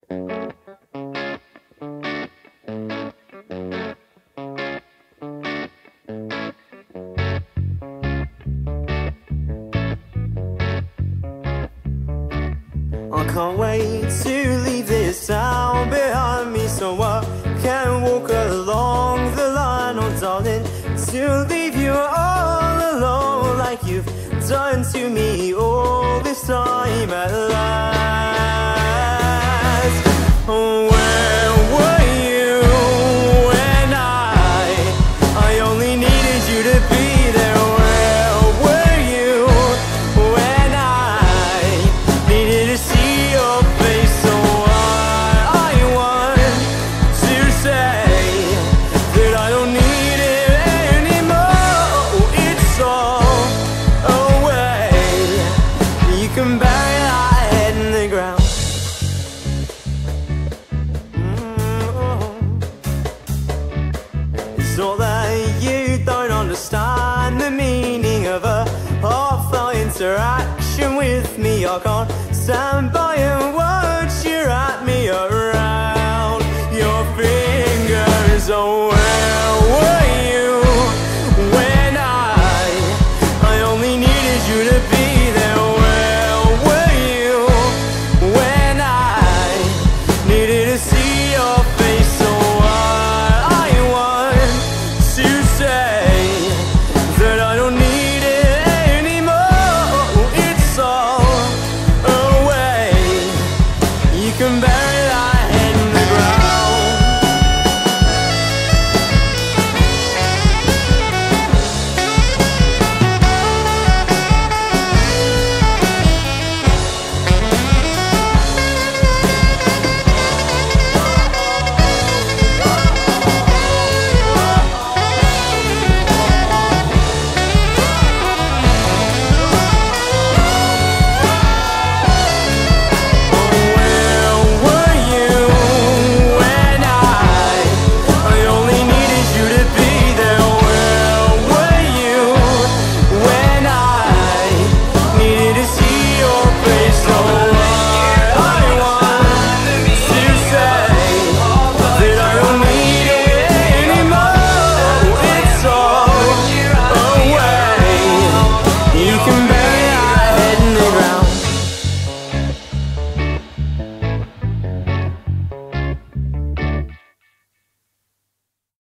I can't wait to leave this town behind me, so I can walk along the line. Oh darling, to leave you all alone, like you've done to me all this time at last. Where were you when I only needed you to be there? Where were you when I needed to see your face? So I want to say that I don't need it anymore. It's all away. You can bury that head in the ground. It's all that you don't understand the meaning of a heartfelt interaction with me. I can't stand by and